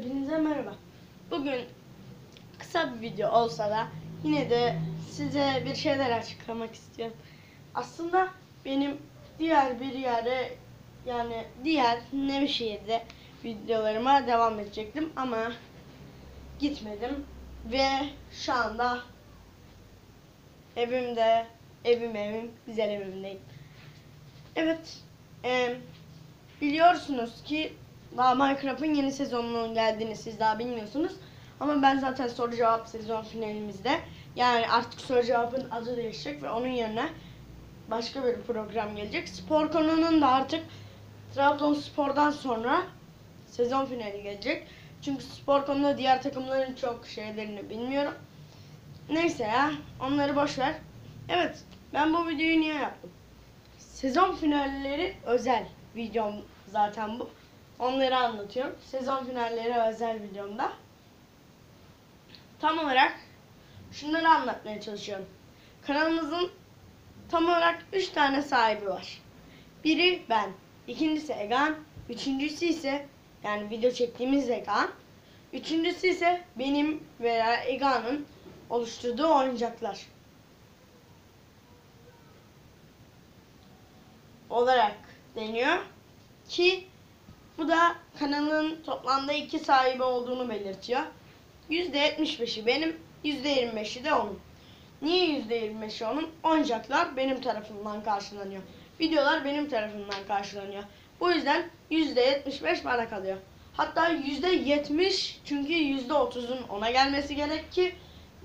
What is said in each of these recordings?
Hepinize merhaba. Bugün kısa bir video olsa da yine de size bir şeyler açıklamak istiyorum. Aslında benim diğer Nevşehir'de videolarıma devam edecektim ama gitmedim ve şu anda güzel evimdeyim. Evet, biliyorsunuz ki daha Minecraft'ın yeni sezonunun geldiğini siz daha bilmiyorsunuz. Ama ben zaten soru cevap sezon finalimizde, yani artık soru cevabın adı değişecek ve onun yerine başka bir program gelecek. Spor konunun da artık Trabzonspor'dan sonra sezon finali gelecek. Çünkü spor konuda diğer takımların çok şeylerini bilmiyorum. Neyse ya, onları boş ver. Evet, ben bu videoyu niye yaptım? Sezon finalleri özel videom zaten bu. Onları anlatıyorum. Sezon finalleri özel videomda. Tam olarak şunları anlatmaya çalışıyorum. Kanalımızın tam olarak 3 tane sahibi var. Biri ben, ikincisi Egan, üçüncüsü ise yani video çektiğimiz Egan. Üçüncüsü ise benim veya Egan'ın oluşturduğu oyuncaklar olarak deniyor ki bu da kanalın toplamda 2 sahibi olduğunu belirtiyor. %75'i benim, %25'i de onun. Niye %25'i onun? Oyuncaklar benim tarafımdan karşılanıyor. Videolar benim tarafımdan karşılanıyor. Bu yüzden %75 bana kalıyor. Hatta %70, çünkü %30'un ona gelmesi gerek ki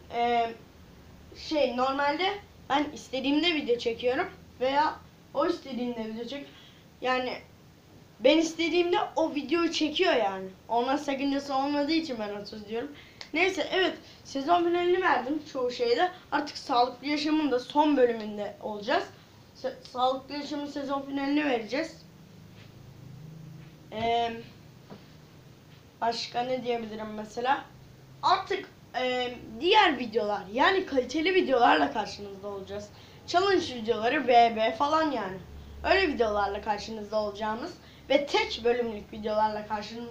normalde ben istediğimde video çekiyorum veya o istediğinde video çek. Yani ben istediğimde o videoyu çekiyor yani. Ona sakıncası olmadığı için ben 30 diyorum. Neyse, evet, sezon finalini verdim çoğu şeyde. Artık Sağlıklı Yaşam'ın da son bölümünde olacağız. Sağlıklı Yaşam'ın sezon finalini vereceğiz. Başka ne diyebilirim mesela? Artık diğer videolar, yani kaliteli videolarla karşınızda olacağız. Challenge videoları, BB falan yani. Öyle videolarla karşınızda olacağımız ve tek bölümlük videolarla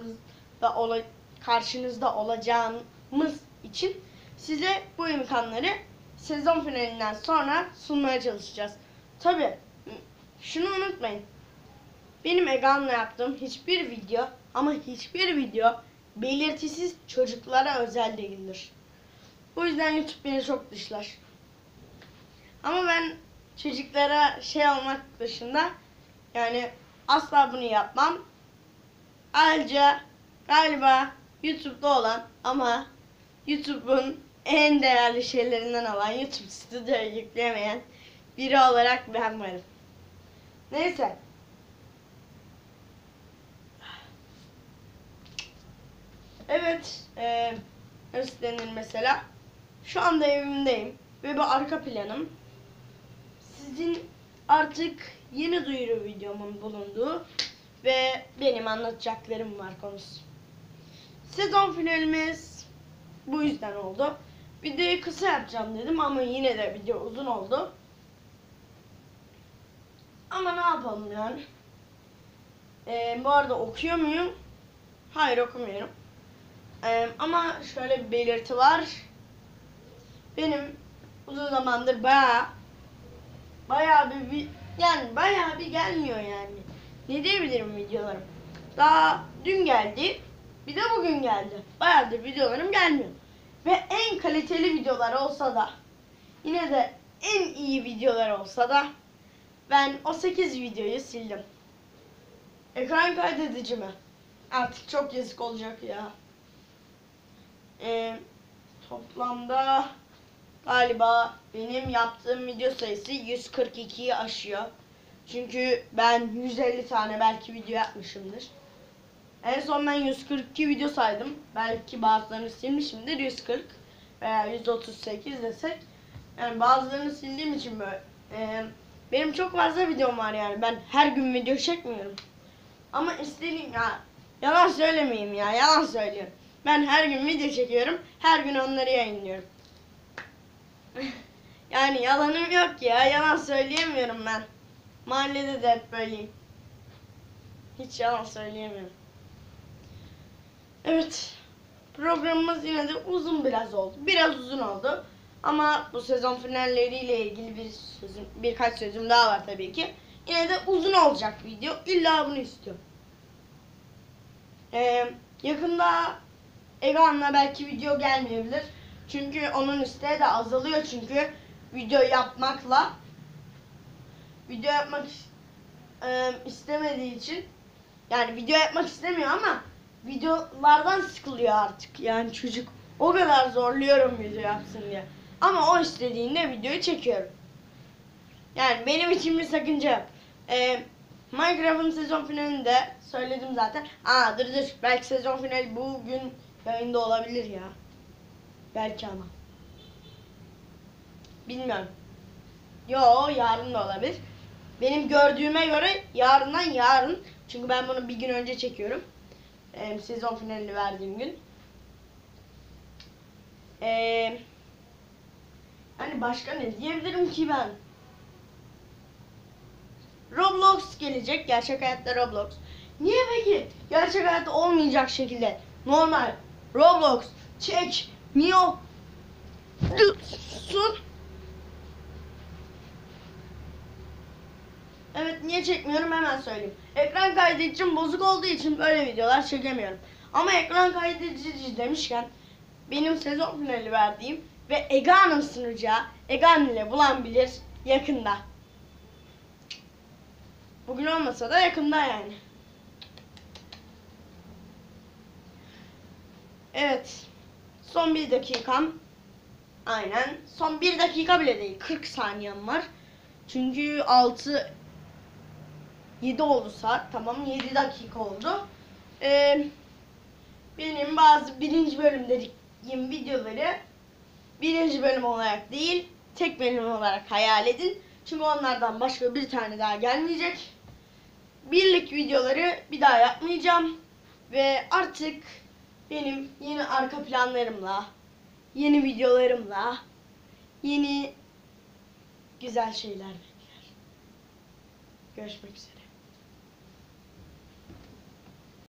karşınızda olacağımız için size bu imkanları sezon finalinden sonra sunmaya çalışacağız. Tabii şunu unutmayın. Benim Egan'la yaptığım hiçbir video belirtisiz çocuklara özel değildir. Bu yüzden YouTube beni çok dışlar. Ama ben çocuklara olmak dışında yani asla bunu yapmam. Ayrıca galiba YouTube'da olan ama YouTube'un en değerli şeylerinden olan YouTube Studio'ya yükleyemeyen biri olarak ben varım. Neyse. Evet, nasıl denir mesela? Şu anda evimdeyim ve bu arka planım. Sizin artık yeni duyuru videomun bulunduğu ve benim anlatacaklarım var konusu. Sezon finalimiz bu yüzden oldu. Videoyu kısa yapacağım dedim ama yine de video uzun oldu. Ama ne yapalım yani? Bu arada okuyor muyum? Hayır, okumuyorum. Ama şöyle bir belirti var. Benim uzun zamandır bayağı bir gelmiyor yani. Ne diyebilirim videolarım? Daha dün geldi, bir de bugün geldi. Bayağıdır videolarım gelmiyor. Ve en kaliteli videolar olsa da, yine de en iyi videolar olsa da ben o 8 videoyu sildim. Ekran kaydedici mi? Artık çok yazık olacak ya. Toplamda galiba benim yaptığım video sayısı 142'yi aşıyor. Çünkü ben 150 tane belki video yapmışımdır. En son ben 142 video saydım. Belki bazılarını silmişimdir, 140 veya 138 desek. Yani bazılarını sildiğim için böyle. Benim çok fazla videom var yani. Ben her gün video çekmiyorum. Ama istediğim yalan söylemeyeyim ya. Yalan söylüyorum. Ben her gün video çekiyorum. Her gün onları yayınlıyorum. Yani yalanım yok ya. Yalan söyleyemiyorum ben. Mahallede de hep böyleyim. Hiç yalan söyleyemiyorum. Evet. programımız yine de uzun biraz oldu. Biraz uzun oldu. Ama bu sezon finalleriyle ilgili birkaç sözüm daha var tabii ki. Yine de uzun olacak video. İlla bunu istiyorum. Yakında Egehan'la belki video gelmeyebilir. Çünkü onun isteği de azalıyor çünkü video yapmak istemediği için, yani video yapmak istemiyor ama videolardan sıkılıyor artık. Yani çocuk o kadar zorluyorum video yapsın diye. Ama o istediğinde videoyu çekiyorum. Yani benim için bir sakınca yok. Minecraft'ın sezon finalinde söyledim zaten. Dur belki sezon finali bugün yayında olabilir ya. Belki ama. Bilmiyorum. Yo, yarın da olabilir. Benim gördüğüme göre yarından yarın. Çünkü ben bunu bir gün önce çekiyorum. Sezon finalini verdiğim gün. Hani başka ne diyebilirim ki ben? Roblox gelecek. Gerçek hayatta Roblox. Niye peki? Gerçek hayatta olmayacak şekilde normal Roblox çekmiyorsun? Evet, niye çekmiyorum hemen söyleyeyim. Ekran kaydedicim bozuk olduğu için böyle videolar çekemiyorum. Ama ekran kaydedici demişken benim sezon finali verdiğim ve Egehan'ın sunacağı Egehan ile bulan bilir yakında. Bugün olmasa da yakında yani. Evet. Son bir dakikam. Aynen. Son bir dakika bile değil. 40 saniyem var. Çünkü 7 oldu saat. Tamam, 7 dakika oldu. Benim bazı birinci bölüm dediğim videoları birinci bölüm olarak değil, tek bölüm olarak hayal edin. Çünkü onlardan başka bir tane daha gelmeyecek. Birlik videoları bir daha yapmayacağım. Ve artık benim yeni arka planlarımla, yeni videolarımla, yeni güzel şeyler bekler. Görüşmek üzere.